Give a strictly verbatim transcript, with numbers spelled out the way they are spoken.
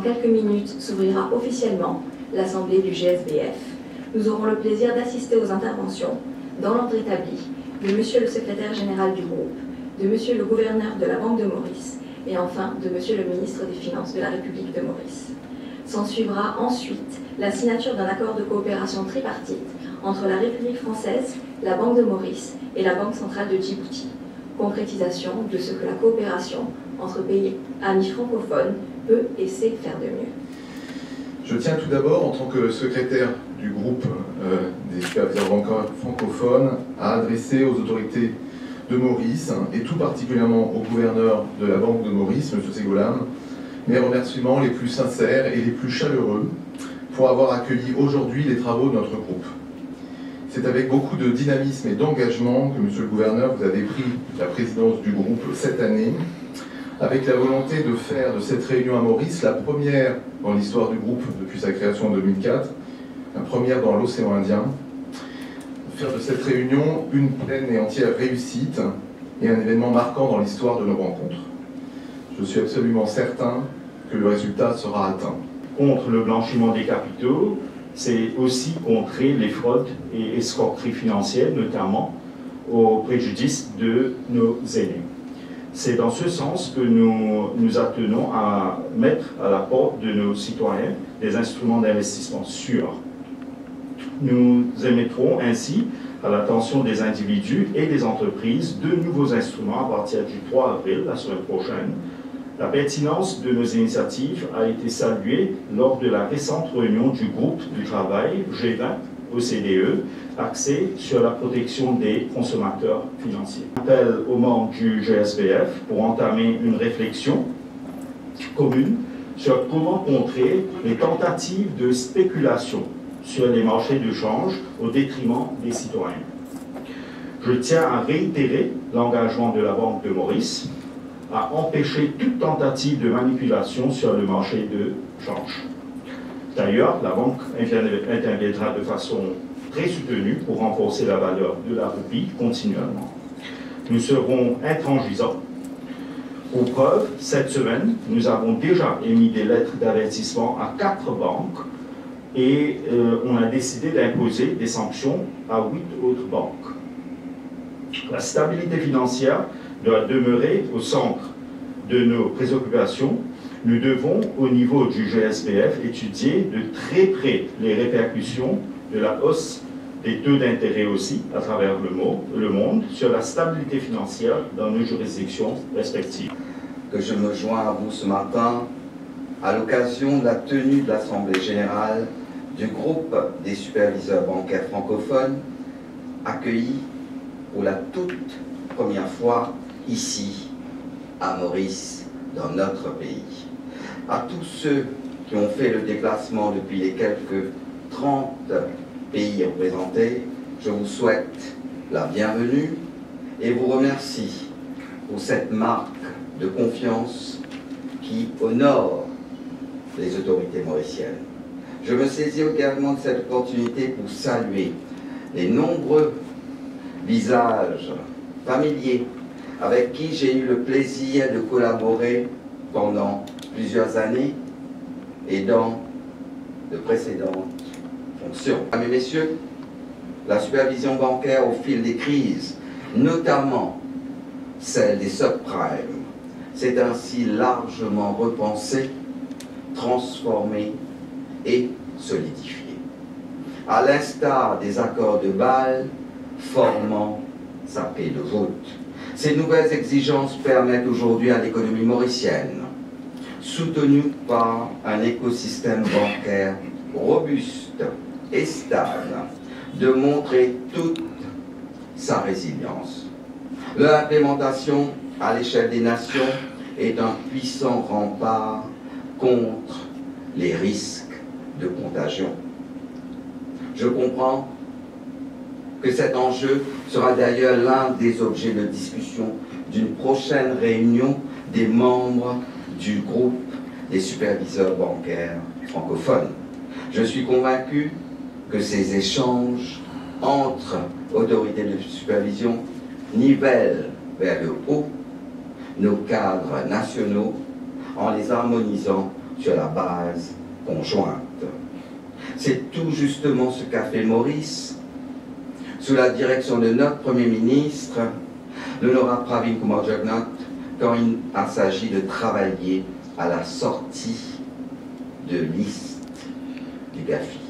quelques minutes s'ouvrira officiellement l'Assemblée du G S B F. Nous aurons le plaisir d'assister aux interventions, dans l'ordre établi, de Monsieur le Secrétaire général du groupe, de Monsieur le Gouverneur de la Banque de Maurice et enfin de Monsieur le Ministre des Finances de la République de Maurice. S'en suivra ensuite la signature d'un accord de coopération tripartite entre la République française, la Banque de Maurice et la Banque centrale de Djibouti, concrétisation de ce que la coopération entre pays amis francophones peut et sait faire de mieux. Je tiens tout d'abord, en tant que secrétaire du groupe euh, des superviseurs bancaires francophones, à adresser aux autorités de Maurice, et tout particulièrement au gouverneur de la Banque de Maurice, M. Ségolène, mes remerciements les plus sincères et les plus chaleureux pour avoir accueilli aujourd'hui les travaux de notre groupe. C'est avec beaucoup de dynamisme et d'engagement que, Monsieur le Gouverneur, vous avez pris la présidence du groupe cette année, avec la volonté de faire de cette réunion à Maurice la première dans l'histoire du groupe depuis sa création en deux mille quatre, la première dans l'océan Indien, faire de cette réunion une pleine et entière réussite et un événement marquant dans l'histoire de nos rencontres. Je suis absolument certain que le résultat sera atteint. Contre le blanchiment des capitaux, c'est aussi contrer les fraudes et escroqueries financières, notamment au préjudice de nos aînés. C'est dans ce sens que nous nous attenons à mettre à la porte de nos citoyens des instruments d'investissement sûrs. Nous émettrons ainsi à l'attention des individus et des entreprises de nouveaux instruments à partir du trois avril, la semaine prochaine. La pertinence de nos initiatives a été saluée lors de la récente réunion du groupe du travail G vingt O C D E, axé sur la protection des consommateurs financiers. J'appelle aux membres du G S B F pour entamer une réflexion commune sur comment contrer les tentatives de spéculation sur les marchés de change au détriment des citoyens. Je tiens à réitérer l'engagement de la Banque de Maurice à empêcher toute tentative de manipulation sur le marché de change. D'ailleurs, la Banque interviendra de façon très soutenue pour renforcer la valeur de la roupie continuellement. Nous serons intransigeants. Pour preuve, cette semaine, nous avons déjà émis des lettres d'avertissement à quatre banques et euh, on a décidé d'imposer des sanctions à huit autres banques. La stabilité financière doit demeurer au centre de nos préoccupations. Nous devons, au niveau du G S B F, étudier de très près les répercussions de la hausse des taux d'intérêt aussi, à travers le monde, sur la stabilité financière dans nos juridictions respectives. Que je me joins à vous ce matin à l'occasion de la tenue de l'Assemblée générale du groupe des superviseurs bancaires francophones, accueillis pour la toute première fois ici, à Maurice, dans notre pays. À tous ceux qui ont fait le déplacement depuis les quelques trente pays représentés, je vous souhaite la bienvenue et vous remercie pour cette marque de confiance qui honore les autorités mauriciennes. Je me saisis également de cette opportunité pour saluer les nombreux visages familiers avec qui j'ai eu le plaisir de collaborer pendant plusieurs années et dans de précédentes fonctions. Mesdames et messieurs, la supervision bancaire au fil des crises, notamment celle des subprimes, s'est ainsi largement repensée, transformée et solidifiée. À l'instar des accords de Bâle formant sa clé de voûte. Ces nouvelles exigences permettent aujourd'hui à l'économie mauricienne, soutenue par un écosystème bancaire robuste et stable, de montrer toute sa résilience. Leur implémentation à l'échelle des nations est un puissant rempart contre les risques de contagion. Je comprends que cet enjeu sera d'ailleurs l'un des objets de discussion d'une prochaine réunion des membres du groupe des superviseurs bancaires francophones. Je suis convaincu que ces échanges entre autorités de supervision nivellent vers le haut nos cadres nationaux en les harmonisant sur la base conjointe. C'est tout justement ce qu'a fait Maurice, sous la direction de notre Premier ministre, l'honorable Pravin Kumar Jagnnath, quand il a s'agi de travailler à la sortie de liste du GAFI.